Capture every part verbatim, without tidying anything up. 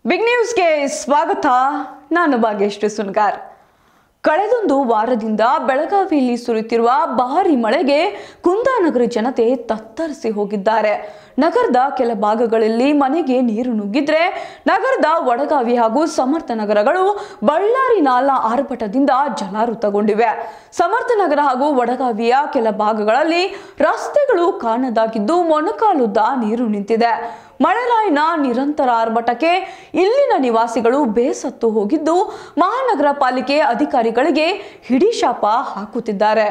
Big ನ್ಯೂಸ್ಗೆ ಸ್ವಾಗತ. ನಾನು ಭಾಗ್ಯಶ್ರೀ ಸುನ್ಗಾರ್. ಕಳೆದೊಂದು ವಾರದಿಂದ ಬೆಳಗಾವಿಯಲ್ಲಿ ಸುರಿಯುತ್ತಿರುವ ಭಾರಿ ಮಳೆಗೆ ಕುಂದಾನಗರ ಜನತೆ ತತ್ತರಿಸಿ ಹೋಗಿದ್ದಾರೆ. ನಗರದ ಕೆಲ ಭಾಗಗಳಲ್ಲಿ ಮನೆಗೆ ನೀರು ನುಗ್ಗಿದ್ರೆ ನಗರದ ವಡಗಾವಿ ಹಾಗೂ ಸಮರ್ಥ ನಗರಗಳು ಬಳ್ಳಾರಿ ನಾಲಾ ಆರ್ಭಟದಿಂದ ಜಲಾವೃತಗೊಂಡಿವೆ. ಸಮರ್ಥ ನಗರ ಹಾಗೂ ವಡಗಾವಿಯ ಕೆಲ ಭಾಗಗಳಲ್ಲಿ ರಸ್ತೆಗಳು ಕಾಣದಾಗಿದ್ದು ಮೊಣಕಾಲುದ್ದ ನೀರು ನಿಂತಿದೆ. ಮಳೆರಾಯಿನ ನಿರಂತರ ಆರ್ಭಟಕ್ಕೆ ಇಲ್ಲಿನ ನಿವಾಸಿಗಳು ಬೇಸತ್ತು ಹೋಗಿದ್ದು ಮಹಾನಗರ ಪಾಲಿಕೆ ಅಧಿಕಾರಿಗಳಿಗೆ ಹಿಡಿಶಾಪ ಹಾಕುತ್ತಿದ್ದಾರೆ.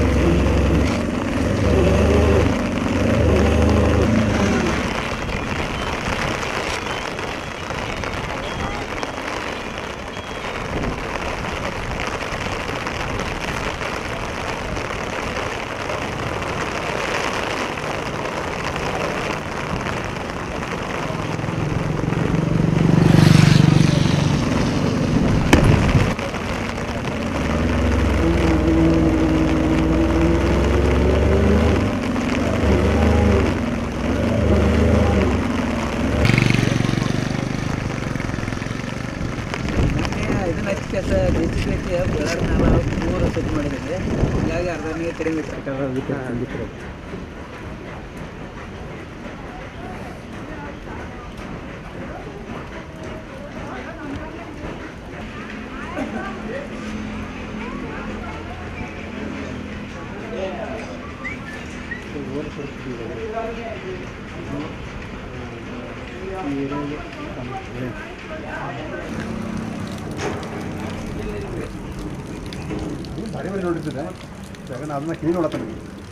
ಬಳ್ಳಾರಿ ನಾಲಾ ಮೂರು ಸೆಟ್ ಮಾಡಿದ್ದೇವೆ. ಹೀಗಾಗಿ ಅರ್ಧ ನೀರು ಕಡಿಮೆ ಇತ್ತು. ಭಾರಿ ಭಾರಿ ನೋಡಿದ್ದೆ ನಾನು ಅದನ್ನ ಕ್ಲೀನ್ ನೋಡತ್ತಾನೆ.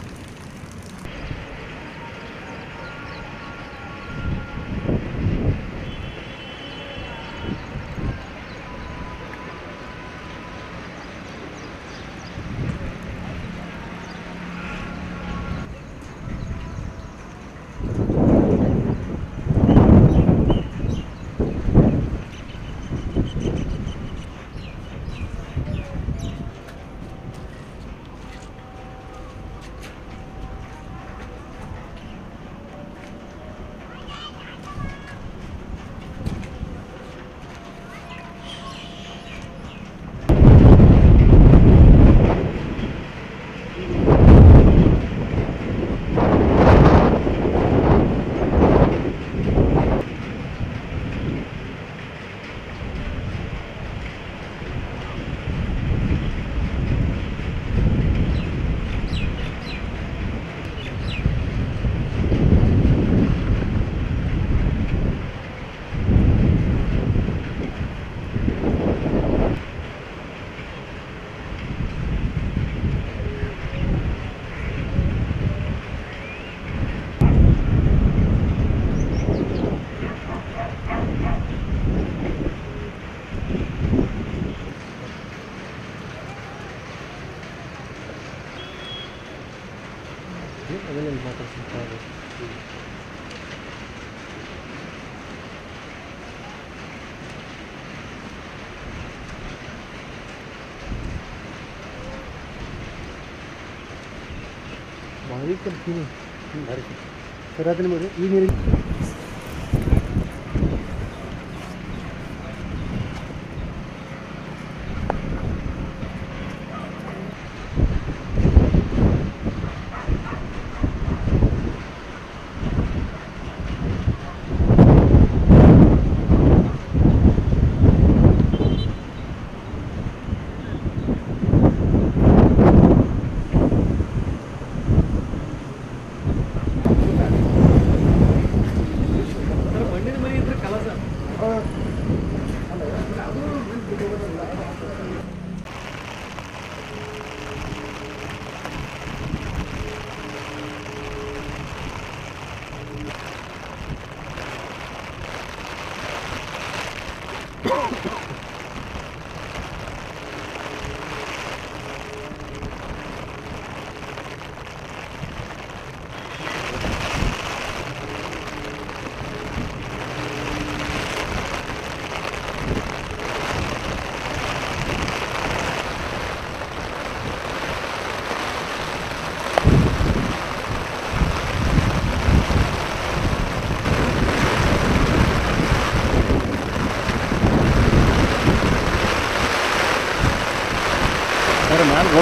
ಅದನ್ನೆಲ್ಲ ಮಾತಾಡ್ತಾರೆ. ಭಾರಿ ಕಲ್ತೀನಿ ಭಾರಿ ಸರ್ ಅದನ್ನ ಮಾಡಿ ಈ ನೀರಿಗೆ ಮ್ಯಾಲೆ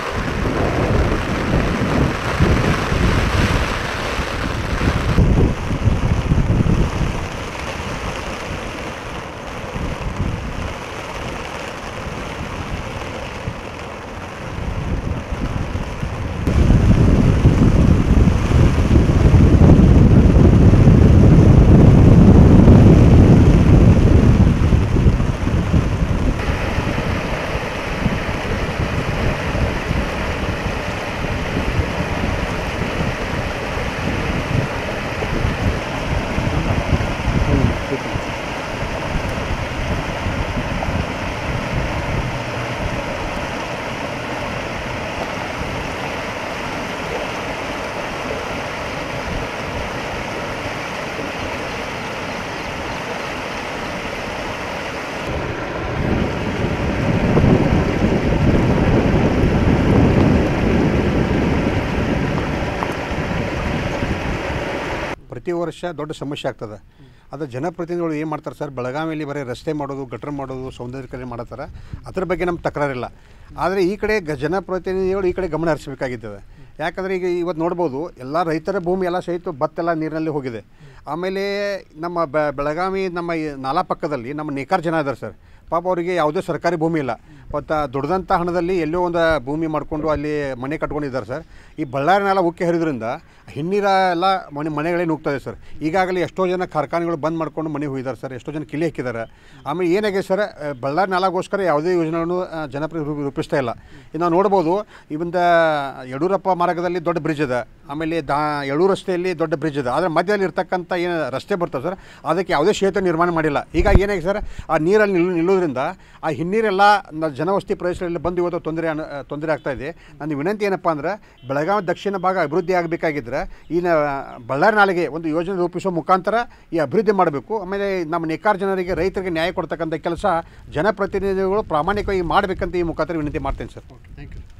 ಪ್ರತಿ ವರ್ಷ ದೊಡ್ಡ ಸಮಸ್ಯೆ ಆಗ್ತದೆ. ಅದು ಜನಪ್ರತಿನಿಧಿಗಳು ಏನು ಮಾಡ್ತಾರೆ ಸರ್, ಬೆಳಗಾವಿಯಲ್ಲಿ ಬರೀ ರಸ್ತೆ ಮಾಡೋದು, ಗಟ್ರ ಮಾಡೋದು, ಸೌಂದರ್ಯೀಕರಣ ಮಾಡತ್ತಾರೆ. ಅದ್ರ ಬಗ್ಗೆ ನಮ್ಮ ತಕರಾರಿಲ್ಲ. ಆದರೆ ಈ ಕಡೆ ಗ ಜನಪ್ರತಿನಿಧಿಗಳು ಈ ಕಡೆ ಗಮನ ಹರಿಸಬೇಕಾಗಿರ್ತದೆ. ಯಾಕಂದರೆ ಈಗ ಇವತ್ತು ನೋಡ್ಬೋದು, ಎಲ್ಲ ರೈತರ ಭೂಮಿ ಎಲ್ಲ ಸಹಿತ ಭತ್ತ ಎಲ್ಲ ನೀರಿನಲ್ಲಿ ಹೋಗಿದೆ. ಆಮೇಲೆ ನಮ್ಮ ಬೆಳಗಾವಿ ನಮ್ಮ ನಾಲಾ ಪಕ್ಕದಲ್ಲಿ ನಮ್ಮ ನೇಕಾರ ಜನ ಇದ್ದಾರೆ ಸರ್. ಪಾಪ ಅವರಿಗೆ ಯಾವುದೇ ಸರ್ಕಾರಿ ಭೂಮಿ ಇಲ್ಲ. ಮತ್ತು ದುಡ್ದಂಥ ಹಣದಲ್ಲಿ ಎಲ್ಲೋ ಒಂದು ಭೂಮಿ ಮಾಡಿಕೊಂಡು ಅಲ್ಲಿ ಮನೆ ಕಟ್ಕೊಂಡಿದ್ದಾರೆ ಸರ್. ಈ ಬಳ್ಳಾರಿನೆಲ್ಲ ಉಕ್ಕಿ ಹರಿದ್ರಿಂದ ಹಿನ್ನೀರ ಎಲ್ಲ ಮನೆ ಮನೆಗಳೇ ನುಗ್ತದೆ ಸರ್. ಈಗಾಗಲೇ ಎಷ್ಟೋ ಜನ ಕಾರ್ಖಾನೆಗಳು ಬಂದ್ ಮಾಡ್ಕೊಂಡು ಮನೆ ಹೋಗಿದ್ದಾರೆ ಸರ್. ಎಷ್ಟೋ ಜನ ಕಿಲಿ ಹಾಕಿದ್ದಾರೆ. ಆಮೇಲೆ ಏನಾಗಿದೆ ಸರ್, ಬಳ್ಳಾರಿ ನಾಲಾಗೋಸ್ಕರ ಯಾವುದೇ ಯೋಜನೆಗಳನ್ನು ಜನಪ್ರತಿ ರೂಪಿಸ್ತಾ ಇಲ್ಲ. ನಾವು ನೋಡ್ಬೋದು, ಇವೊಂದು ಯಡಿಯೂರಪ್ಪ ಮಾರ್ಗದಲ್ಲಿ ದೊಡ್ಡ ಬ್ರಿಡ್ಜ್ ಇದೆ. ಆಮೇಲೆ ದಾ ಯಳೂರು ರಸ್ತೆಯಲ್ಲಿ ದೊಡ್ಡ ಬ್ರಿಡ್ಜ್ ಇದೆ. ಆದರೆ ಮಧ್ಯದಲ್ಲಿ ಇರ್ತಕ್ಕಂಥ ಏನು ರಸ್ತೆ ಬರ್ತದೆ ಸರ್, ಅದಕ್ಕೆ ಯಾವುದೇ ಕ್ಷೇತ್ರ ನಿರ್ಮಾಣ ಮಾಡಿಲ್ಲ. ಹೀಗಾಗಿ ಏನಾಗಿದೆ ಸರ್, ಆ ನೀರಲ್ಲಿ ನಿಲ್ಲು ನಿಲ್ಲೋದ್ರಿಂದ ಆ ಹಿನ್ನೀರೆಲ್ಲ ಜನವಸತಿ ಪ್ರದೇಶಗಳಲ್ಲಿ ಬಂದು ಇವತ್ತು ತೊಂದರೆ ತೊಂದರೆ ಆಗ್ತಾಯಿದೆ. ನನ್ನ ವಿನಂತಿ ಏನಪ್ಪ ಅಂದರೆ, ಬೆಳಗಾವಿ ದಕ್ಷಿಣ ಭಾಗ ಅಭಿವೃದ್ಧಿ ಆಗಬೇಕಾಗಿದ್ದರೆ ಈ ಬಳ್ಳಾರಿ ನಾಲೆಗೆ ಒಂದು ಯೋಜನೆ ರೂಪಿಸುವ ಮುಖಾಂತರ ಈ ಅಭಿವೃದ್ಧಿ ಮಾಡಬೇಕು. ಆಮೇಲೆ ನಮ್ಮ ನೇಕಾರ ಜನರಿಗೆ, ರೈತರಿಗೆ ನ್ಯಾಯ ಕೊಡ್ತಕ್ಕಂಥ ಕೆಲಸ ಜನಪ್ರತಿನಿಧಿಗಳು ಪ್ರಾಮಾಣಿಕವಾಗಿ ಮಾಡಬೇಕಂತ ಈ ಮುಖಾಂತರ ವಿನಂತಿ ಮಾಡ್ತೇನೆ ಸರ್. Thank you.